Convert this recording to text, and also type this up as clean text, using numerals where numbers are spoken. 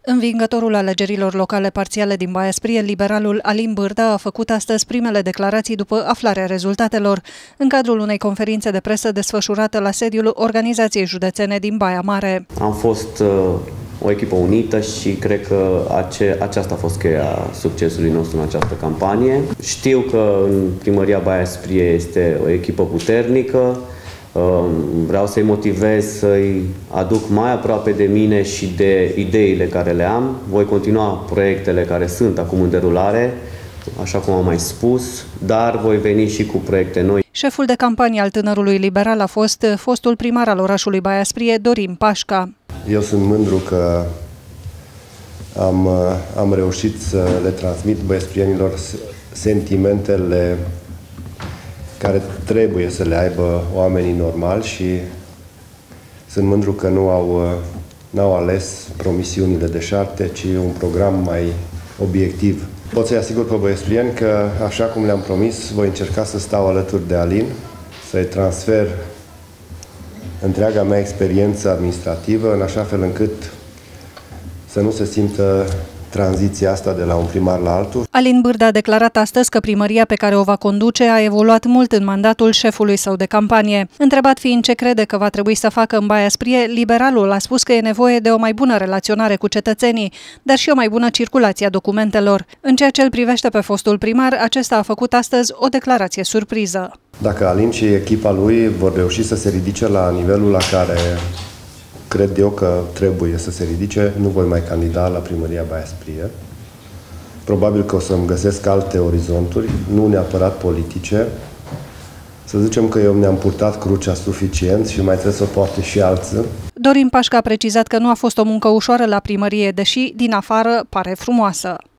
Învingătorul alegerilor locale parțiale din Baia Sprie, liberalul Alin Bârda, a făcut astăzi primele declarații după aflarea rezultatelor, în cadrul unei conferințe de presă desfășurată la sediul Organizației Județene din Baia Mare. Am fost o echipă unită și cred că aceasta a fost cheia succesului nostru în această campanie. Știu că în primăria Baia Sprie este o echipă puternică. Vreau să-i motivez, să-i aduc mai aproape de mine și de ideile care le am. Voi continua proiectele care sunt acum în derulare, așa cum am mai spus, dar voi veni și cu proiecte noi. Șeful de campanie al tânărului liberal a fost fostul primar al orașului Baia Sprie, Dorin Pașca. Eu sunt mândru că am reușit să le transmit băiesprienilor sentimentele care trebuie să le aibă oamenii normali și sunt mândru că n-au ales promisiunile deșarte, ci un program mai obiectiv. Pot să-i asigur pe băiesprieni că, așa cum le-am promis, voi încerca să stau alături de Alin, să-i transfer întreaga mea experiență administrativă, în așa fel încât să nu se simtă tranziția asta de la un primar la altul. Alin Bârda a declarat astăzi că primăria pe care o va conduce a evoluat mult în mandatul șefului său de campanie. Întrebat fiind ce crede că va trebui să facă în Baia Sprie, liberalul a spus că e nevoie de o mai bună relaționare cu cetățenii, dar și o mai bună circulație a documentelor. În ceea ce îl privește pe fostul primar, acesta a făcut astăzi o declarație surpriză. Dacă Alin și echipa lui vor reuși să se ridice la nivelul la care cred eu că trebuie să se ridice, nu voi mai candida la primăria Baia Sprie. Probabil că o să-mi găsesc alte orizonturi, nu neapărat politice. Să zicem că eu mi-am purtat crucea suficient și mai trebuie să o poarte și alții. Dorin Pașca a precizat că nu a fost o muncă ușoară la primărie, deși din afară pare frumoasă.